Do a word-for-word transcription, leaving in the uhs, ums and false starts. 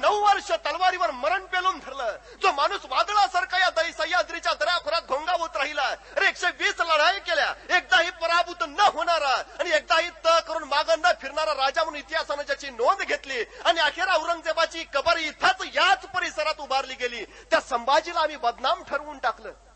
नऊ वर्ष तलवारीवर मरण पेलून धरलं, जो माणूस वादळासारखा या दही सह्याद्रीच्या दऱ्याखोऱ्यात घोंगावत राहिला, अरे एकशे वीस लढाई केल्या, एकदाही पराभूत न होणारा आणि एकदाही त करून मागं न फिरणारा राजा म्हणून इतिहासानं ज्याची नोंद घेतली आणि अखेर औरंगजेबाची कबर इथंच याच परिसरात उभारली गेली, त्या संभाजीला आम्ही बदनाम ठरवून टाकलं.